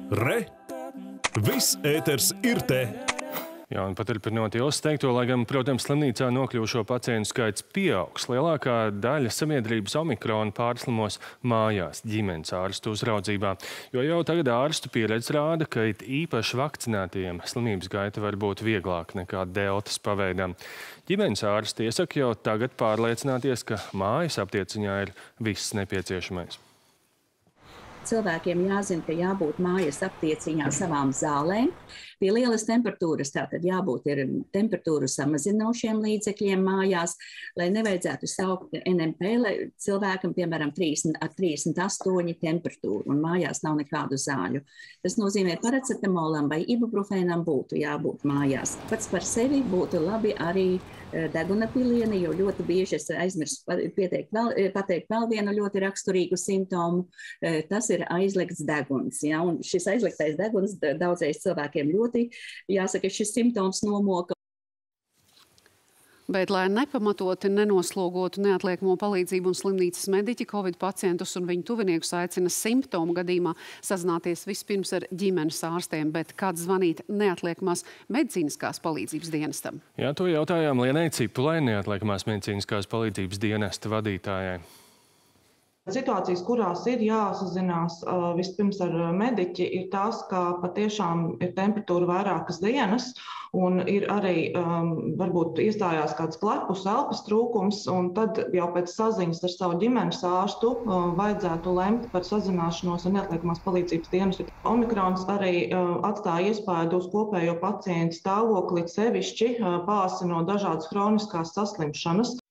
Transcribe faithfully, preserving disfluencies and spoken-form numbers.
Re! Viss ēters ir te! Jā, un paturpinot Ilses teikto, lai gan, protams, slimnīcā nokļuvušo pacientu skaits pieaugs, lielākā daļa sabiedrības omikrona pārslimos mājās, ģimenes ārstu uzraudzībā. Jo jau tagad ārstu pieredze rāda, ka it īpaši vakcinētajiem slimības gaita var būt vieglāka nekā deltas paveidam. Ģimenes ārsti iesaka jau tagad pārliecināties, ka mājas aptieciņā ir viss nepieciešamais. Cilvēkiem jāzina, ka jābūt mājas aptieciņā savām zālēm. Pie lielas temperatūras tātad jābūt ir temperatūru samazinošiem līdzekļiem mājās, lai nevajadzētu saukt N M P, lai cilvēkam, piemēram, trīsdesmit, ar trīsdesmit astoņi temperatūru un mājās nav nekādu zāļu. Tas nozīmē, paracetamolam vai ibuprofēnam būtu jābūt mājās. Pats par sevi būtu labi arī deguna pilieni, jo ļoti bieži es aizmirsu pieteikt vēl, pateikt vēl vienu ļoti raksturīgu simptomu. Tas ir aizliegts deguns. Ja? Un šis aizliegtais deguns daudzreiz cilvēkiem ļoti, jāsaka, šis simptoms nomoka. Bet, lai nepamatoti nenoslogotu neatliekamo palīdzību un slimnīcas mediķi, Covid pacientus un viņu tuviniekus aicina simptomu gadījumā sazināties vispirms ar ģimenes ārstiem, bet kāds zvanīt neatliekamās medicīniskās palīdzības dienestam? Jā, to jautājām Lienai Cipulai, neatliekamās medicīniskās palīdzības dienesta vadītājai. Situācijas, kurās ir jāsazinās uh, vispirms ar mediķi, ir tās, ka patiešām ir temperatūra vairākas dienas un ir arī um, varbūt iestājās kāds klepus, elpas trūkums, un tad jau pēc saziņas ar savu ģimenes ārstu uh, vajadzētu lemt par sazināšanos ar neatliekamās palīdzības dienestu. Omikrons arī uh, atstāja iespaidu uz kopējo pacientu stāvokli, sevišķi uh, pāsinot dažādas hroniskās saslimšanas.